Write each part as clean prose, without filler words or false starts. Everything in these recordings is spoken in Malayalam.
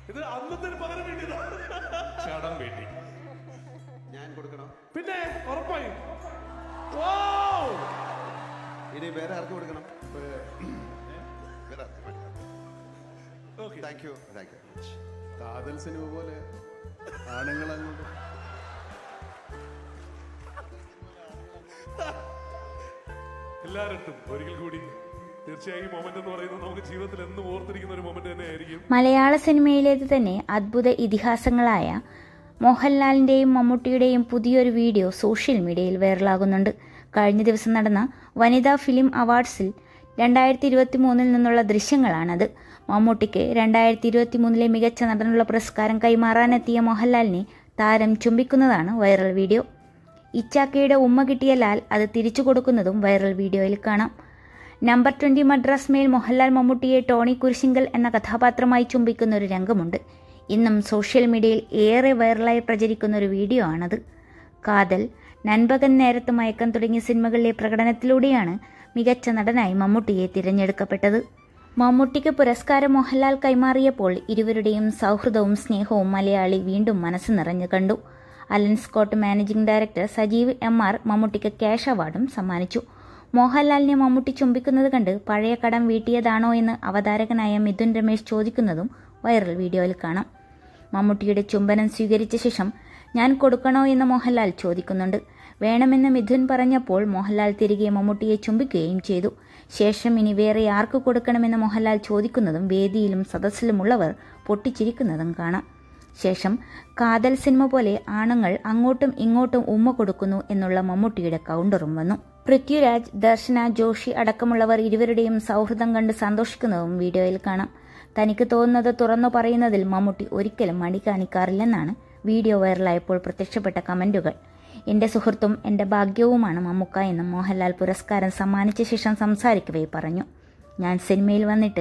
ഇത് അന്നത്തിന് പകരം വേണ്ടിയതാ. ചടം വേണ്ടി ഞാൻ കൊടുക്കണം. പിന്നെ ഉറപ്പായും. ഇനി വേറെ ആർക്ക് കൊടുക്കണം? കാതൽ സിനിമ പോലെ ആണുങ്ങളങ്ങോട്ട് എല്ലാവരും ഒരിക്കൽ കൂടി തീർച്ചയായും മൊമെന്റ് എന്ന് പറയുന്നത് നമുക്ക് ജീവിതത്തിൽ എന്നും ഓർത്തിരിക്കുന്ന ഒരു മൊമെന്റ് തന്നെ ആയിരിക്കും. മലയാള സിനിമയിലേത് തന്നെ അദ്ഭുത ഇതിഹാസങ്ങളായ മോഹൻലാലിന്റെയും മമ്മൂട്ടിയുടെയും പുതിയൊരു വീഡിയോ സോഷ്യൽ മീഡിയയിൽ വൈറലാകുന്നുണ്ട്. കഴിഞ്ഞ ദിവസം നടന്ന വനിതാ ഫിലിം അവാർഡ്സിൽ 2023 നിന്നുള്ള ദൃശ്യങ്ങളാണത്. മമ്മൂട്ടിക്ക് 2023 മികച്ച നടനുള്ള പുരസ്കാരം കൈമാറാനെത്തിയ മോഹൻലാലിനെ താരം ചുംബിക്കുന്നതാണ് വൈറൽ വീഡിയോ. ഇച്ചാക്കയുടെ ഉമ്മ കിട്ടിയ ലാൽ അത് തിരിച്ചു കൊടുക്കുന്നതും വൈറൽ വീഡിയോയിൽ കാണാം. നമ്പർ 20 മദ്രാസ് മേൽ മോഹൻലാൽ മമ്മൂട്ടിയെ ടോണി കുരിശിങ്കൽ എന്ന കഥാപാത്രമായി ചുംബിക്കുന്ന ഒരു രംഗമുണ്ട്. ഇന്നും സോഷ്യൽ മീഡിയയിൽ ഏറെ വൈറലായി പ്രചരിക്കുന്ന ഒരു വീഡിയോ ആണത്. കാതൽ, നൻപകൻ നേരത്ത് മയക്കം തുടങ്ങിയ സിനിമകളിലെ പ്രകടനത്തിലൂടെയാണ് മികച്ച നടനായി മമ്മൂട്ടിയെ തിരഞ്ഞെടുക്കപ്പെട്ടത്. മമ്മൂട്ടിക്ക് പുരസ്കാരം മോഹൻലാൽ കൈമാറിയപ്പോൾ ഇരുവരുടെയും സൗഹൃദവും സ്നേഹവും മലയാളി വീണ്ടും മനസ്സ് നിറഞ്ഞു കണ്ടു. Alan Scott managing director Sajeev MR മമ്മൂട്ടിക്ക് ക്യാഷ് അവാർഡും സമ്മാനിച്ചു. മോഹൻലാലിനെ മമ്മൂട്ടി ചുംബിക്കുന്നത് കണ്ട് പഴയ കടം വീട്ടിയതാണോ എന്ന് അവതാരകനായ മിഥുൻ രമേശ് ചോദിക്കുന്നതും വൈറൽ വീഡിയോയിൽ കാണാം. മമ്മൂട്ടിയുടെ ചുംബനം സ്വീകരിച്ച ശേഷം ഞാൻ കൊടുക്കണോ എന്ന് മോഹൻലാൽ ചോദിക്കുന്നുണ്ട്. വേണമെന്ന് മിഥുൻ പറഞ്ഞപ്പോൾ മോഹൻലാൽ തിരികെ മമ്മൂട്ടിയെ ചുംബിക്കുകയും ചെയ്തു. ശേഷം ഇനി വേറെ ആർക്ക് കൊടുക്കണമെന്ന് മോഹൻലാൽ ചോദിക്കുന്നതും വേദിയിലും സദസ്സിലുമുള്ളവർ പൊട്ടിച്ചിരിക്കുന്നതും കാണാം. ശേഷം കാതൽ സിനിമ പോലെ ആണുങ്ങൾ അങ്ങോട്ടും ഇങ്ങോട്ടും ഉമ്മ കൊടുക്കുന്നു എന്നുള്ള മമ്മൂട്ടിയുടെ കൗണ്ടറും വന്നു. പൃഥ്വിരാജ്, ദർശന, ജോഷി അടക്കമുള്ളവർ ഇരുവരുടെയും സൗഹൃദം കണ്ട് സന്തോഷിക്കുന്നതും വീഡിയോയിൽ കാണാം. തനിക്ക് തോന്നുന്നത് തുറന്നു പറയുന്നതിൽ മമ്മൂട്ടി ഒരിക്കലും മടി കാണിക്കാറില്ലെന്നാണ് വീഡിയോ വൈറലായപ്പോൾ പ്രത്യക്ഷപ്പെട്ട കമന്റുകൾ. എന്റെ സുഹൃത്തും എന്റെ ഭാഗ്യവുമാണ് മമ്മൂക്ക എന്നും മോഹൻലാൽ പുരസ്കാരം സമ്മാനിച്ച ശേഷം സംസാരിക്കവേ പറഞ്ഞു. ഞാൻ സിനിമയിൽ വന്നിട്ട്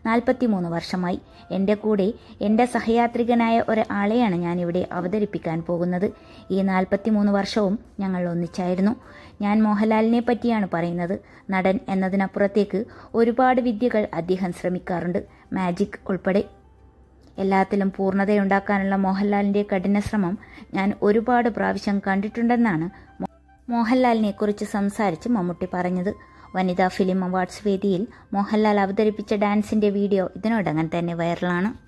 43 വർഷമായി. എൻ്റെ കൂടെ എൻ്റെ സഹയാത്രികനായ ഒരാളെയാണ് ഞാനിവിടെ അവതരിപ്പിക്കാൻ പോകുന്നത്. ഈ 43 വർഷവും ഞങ്ങൾ ഒന്നിച്ചായിരുന്നു. ഞാൻ മോഹൻലാലിനെ പറ്റിയാണ് പറയുന്നത്. നടൻ എന്നതിനപ്പുറത്തേക്ക് ഒരുപാട് വിദ്യകൾ അദ്ദേഹം ശ്രമിക്കാറുണ്ട്, മാജിക് ഉൾപ്പെടെ. എല്ലാത്തിലും പൂർണ്ണതയുണ്ടാക്കാനുള്ള മോഹൻലാലിൻ്റെ കഠിന ശ്രമം ഞാൻ ഒരുപാട് പ്രാവശ്യം കണ്ടിട്ടുണ്ടെന്നാണ് മോഹൻലാലിനെക്കുറിച്ച് സംസാരിച്ച് മമ്മൂട്ടി പറഞ്ഞത്. വനിതാ ഫിലിം അവാർഡ്സ് വേദിയിൽ മോഹൻലാൽ അവതരിപ്പിച്ച ഡാൻസിന്റെ വീഡിയോ ഇതിനോടകം തന്നെ വൈറലാണ്.